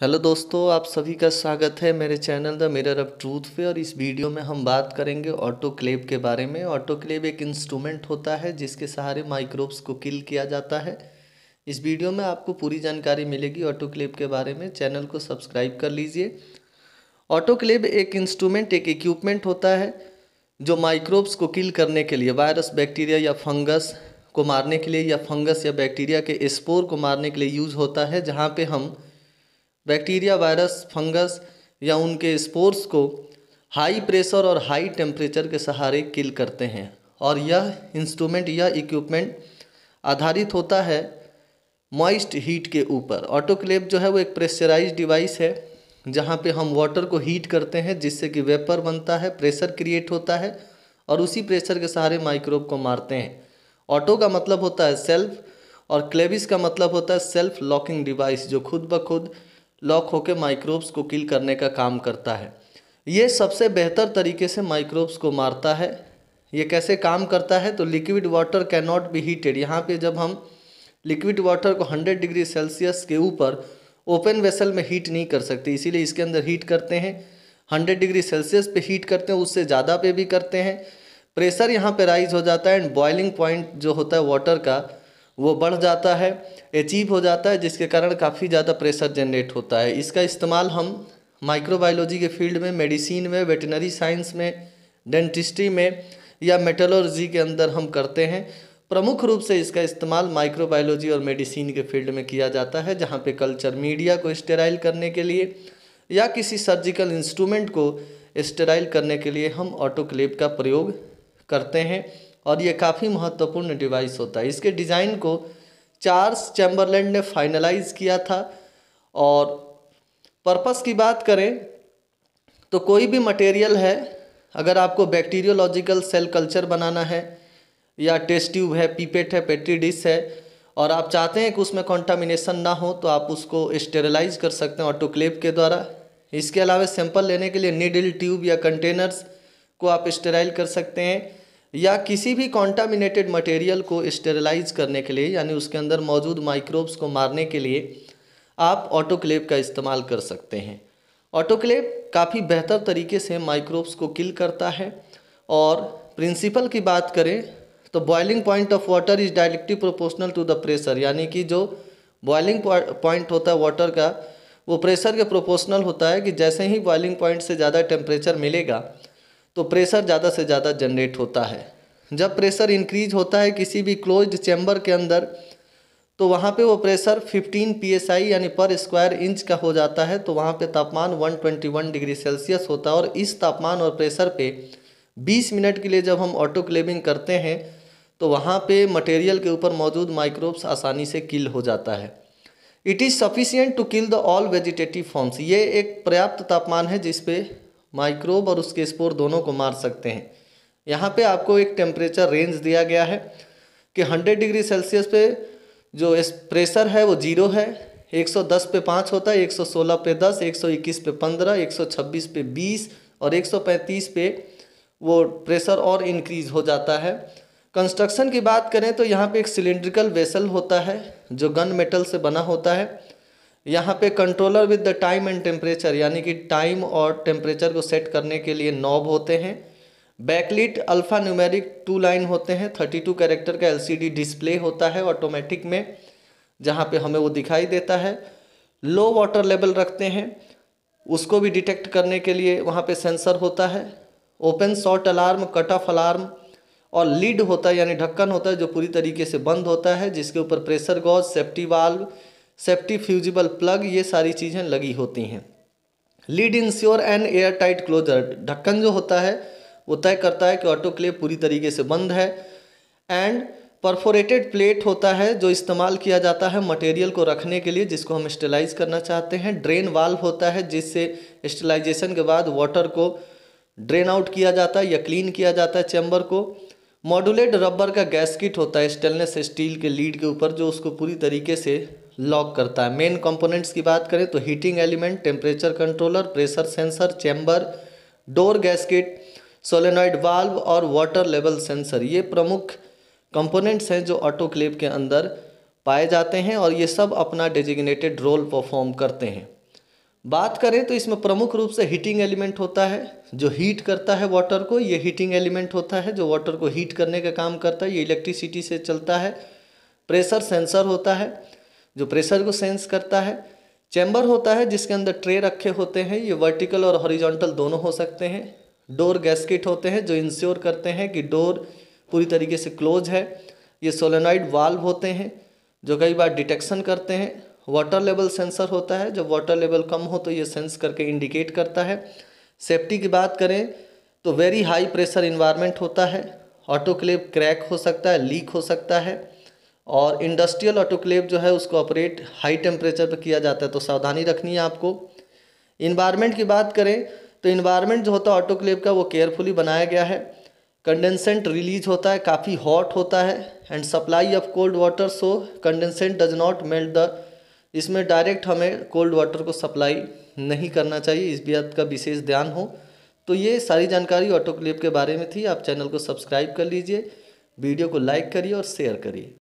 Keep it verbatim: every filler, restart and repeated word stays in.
Hello दोस्तों, आप सभी का स्वागत है मेरे channel the mirror of truth पे। और इस वीडियो में हम बात करेंगे ऑटोक्लेव के बारे में। ऑटोक्लेव एक इंस्ट्रूमेंट होता है जिसके सहारे माइक्रोब्स को किल किया जाता है। इस वीडियो में आपको पूरी जानकारी मिलेगी ऑटोक्लेव के बारे में। चैनल को सब्सक्राइब कर लीजिए। ऑटोक्लेव एक इंस्ट्रूमेंट, एक इक्विपमेंट होता है जो माइक्रोब्स को किल करने के लिए, वायरस, बैक्टीरिया या फंगस को मारने के लिए, या फंगस या बैक्टीरिया के स्पोर को मारने के लिए यूज़ होता है। जहाँ पे हम बैक्टीरिया, वायरस, फंगस या उनके स्पोर्स को हाई प्रेशर और हाई टेम्परेचर के सहारे किल करते हैं। और यह इंस्ट्रूमेंट, यह इक्विपमेंट आधारित होता है मॉइस्ट हीट के ऊपर। ऑटोक्लेव जो है वो एक प्रेशराइज्ड डिवाइस है जहाँ पे हम वाटर को हीट करते हैं जिससे कि वेपर बनता है, प्रेशर क्रिएट होता है और उसी प्रेशर के सहारे माइक्रोब को मारते हैं। ऑटो का मतलब होता है सेल्फ और क्लेविस का मतलब होता है सेल्फ लॉकिंग डिवाइस, जो खुद ब खुद लॉक होकर माइक्रोब्स को किल करने का काम करता है। ये सबसे बेहतर तरीके से माइक्रोब्स को मारता है। ये कैसे काम करता है? तो liquid water can not be heated. यहाँ पे जब हम लिक्विड वाटर को हंड्रेड डिग्री सेल्सियस के ऊपर ओपन वेसल में हीट नहीं कर सकते, इसीलिए इसके अंदर हीट करते हैं। हंड्रेड डिग्री सेल्सियस पे हीट करते हैं, उससे ज़्यादा पे भी करते हैं। प्रेशर यहाँ पे राइज हो जाता है एंड बॉइलिंग पॉइंट जो होता है वाटर का वो बढ़ जाता है, अचीव हो जाता है, जिसके कारण काफ़ी ज़्यादा प्रेशर जनरेट होता है। इसका इस्तेमाल हम माइक्रोबायोलॉजी के फील्ड में, मेडिसिन में, वेटनरी साइंस में, डेंटिस्ट्री में या मेटलर्जी के अंदर हम करते हैं। प्रमुख रूप से इसका इस्तेमाल माइक्रोबायोलॉजी और मेडिसिन के फील्ड में किया जाता है, जहाँ पे कल्चर मीडिया को स्टेराइल करने के लिए या किसी सर्जिकल इंस्ट्रूमेंट को स्टेराइल करने के लिए हम ऑटोक्लेव का प्रयोग करते हैं। और ये काफ़ी महत्वपूर्ण डिवाइस होता है। इसके डिज़ाइन को चार्ल्स चैम्बरलैंड ने फाइनलाइज किया था। और पर्पस की बात करें तो कोई भी मटेरियल है, अगर आपको बैक्टीरियोलॉजिकल सेल कल्चर बनाना है या टेस्ट ट्यूब है, पीपेट है, पेट्री डिश है और आप चाहते हैं कि उसमें कॉन्टामिनेशन ना हो, तो आप उसको स्टेरिलाइज कर सकते हैं ऑटोक्लेव के द्वारा। इसके अलावा सैंपल लेने के लिए नीडल, ट्यूब या कंटेनर्स को आप स्टेराइल कर सकते हैं, या किसी भी कॉन्टामिनेटेड मटेरियल को स्टेरिलाइज करने के लिए, यानी उसके अंदर मौजूद माइक्रोब्स को मारने के लिए आप ऑटोक्लेव का इस्तेमाल कर सकते हैं। ऑटोक्लेव काफ़ी बेहतर तरीके से माइक्रोब्स को किल करता है। और प्रिंसिपल की बात करें तो boiling point of water is directly proportional to the pressure, यानी कि जो बॉइलिंग पॉइंट होता है वाटर का वो प्रेशर के प्रोपोर्शनल होता है कि जैसे ही बॉइलिंग पॉइंट से ज़्यादा टेम्परेचर मिलेगा तो प्रेशर ज़्यादा से ज़्यादा जनरेट होता है। जब प्रेशर इंक्रीज होता है किसी भी क्लोज्ड चैम्बर के अंदर तो वहाँ पे वो pressure fifteen P S I यानी पर स्क्वायर इंच का हो जाता है। तो वहाँ पे तापमान one twenty one degree Celsius होता है। और इस तापमान और प्रेशर पे बीस मिनट के लिए जब हम ऑटोक्लेविंग करते हैं तो वहाँ पे मटेरियल के ऊपर मौजूद माइक्रोब्स आसानी से किल हो जाता है। It is sufficient to kill the all vegetative forms. ये एक पर्याप्त तापमान है जिस पे माइक्रोब और उसके स्पोर दोनों को मार सकते हैं। यहाँ पे आपको एक टेम्परेचर रेंज दिया गया है कि हंड्रेड डिग्री सेल्सियस पे जो प्रेशर है वो जीरो है, एक सौ दस पे पाँच होता है, एक सौ सोलह पे दस, एक सौ इक्कीस पे पंद्रह, एक सौ छब्बीस पे बीस और एक सौ पैंतीस पे वो प्रेशर और इंक्रीज हो जाता है। कंस्ट्रक्शन की बात करें तो यहाँ पे एक सिलिंड्रिकल वेसल होता है जो गन मेटल से बना होता है। यहाँ पे controller with the time and temperature, यानी कि टाइम और टेम्परेचर को सेट करने के लिए नॉब होते हैं। Backlit alpha numeric two line होते हैं। थर्टी टू कैरेक्टर का एल सी डी डिस्प्ले होता है ऑटोमेटिक में, जहाँ पे हमें वो दिखाई देता है। लो वाटर लेवल रखते हैं, उसको भी डिटेक्ट करने के लिए वहाँ पे सेंसर होता है। Open short alarm, cut off alarm और लीड होता है यानी ढक्कन होता है जो पूरी तरीके से बंद होता है, जिसके ऊपर pressure gauge, safety valve, safety fusible plug, ये सारी चीज़ें लगी होती हैं। Lid ensure an air tight closure, ढक्कन जो होता है वो तय करता है कि ऑटोक्लेव पूरी तरीके से बंद है। एंड परफोरेटेड प्लेट होता है जो इस्तेमाल किया जाता है मटेरियल को रखने के लिए जिसको हम स्टेलाइज करना चाहते हैं। ड्रेन वाल्व होता है जिससे स्टेलाइजेशन के बाद वाटर को ड्रेन आउट किया जाता है या क्लीन किया जाता है चैम्बर को। मॉड्यूलेट रबर का गैस्किट होता है स्टेनलेस स्टील के लीड के ऊपर जो उसको पूरी तरीके से लॉक करता है। मेन कंपोनेंट्स की बात करें तो heating element, temperature controller, pressure sensor, chamber, door gasket, solenoid valve और वाटर लेवल सेंसर, ये प्रमुख कंपोनेंट्स हैं जो ऑटोक्लेव के अंदर पाए जाते हैं और ये सब अपना डेजिग्नेटेड रोल परफॉर्म करते हैं। बात करें तो इसमें प्रमुख रूप से हीटिंग एलिमेंट होता है, जो हीट करता है वाटर को। ये हीटिंग एलिमेंट होता है जो वाटर को हीट करने का काम करता है। ये इलेक्ट्रिसिटी से चलता है। प्रेशर सेंसर होता है जो प्रेशर को सेंस करता है। चैम्बर होता है जिसके अंदर ट्रे रखे होते हैं, ये वर्टिकल और हॉरिजॉन्टल दोनों हो सकते हैं। डोर गैस्केट होते हैं जो इंश्योर करते हैं कि डोर पूरी तरीके से क्लोज है। ये सोलेनॉइड वाल्व होते हैं जो कई बार डिटेक्शन करते हैं। वाटर लेवल सेंसर होता है, जब वाटर लेवल कम हो तो ये सेंस करके इंडिकेट करता है। सेफ्टी की बात करें तो वेरी हाई प्रेशर इन्वायरमेंट होता है। ऑटोक्लेव क्रैक हो सकता है, लीक हो सकता है। और इंडस्ट्रियल ऑटोक्लेव जो है उसको ऑपरेट हाई टेम्परेचर पर किया जाता है, तो सावधानी रखनी है आपको। इन्वायरमेंट की बात करें तो इन्वायरमेंट जो होता है ऑटोक्लेव का वो केयरफुली बनाया गया है। कंडेंसेंट रिलीज होता है, काफ़ी हॉट होता है। And supply of cold water, so condensate does not melt the, इसमें डायरेक्ट हमें कोल्ड वाटर को सप्लाई नहीं करना चाहिए, इस बात का विशेष ध्यान हो। तो ये सारी जानकारी ऑटोक्लेव के बारे में थी। आप चैनल को सब्सक्राइब कर लीजिए, वीडियो को लाइक करिए और शेयर करिए।